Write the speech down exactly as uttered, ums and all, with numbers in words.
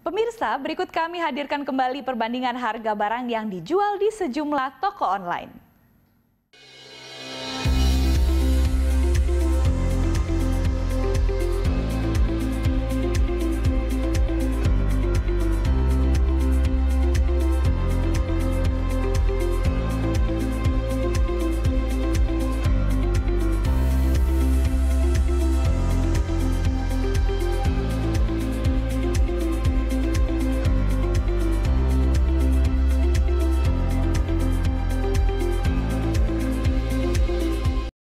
Pemirsa, berikut kami hadirkan kembali perbandingan harga barang yang dijual di sejumlah toko online.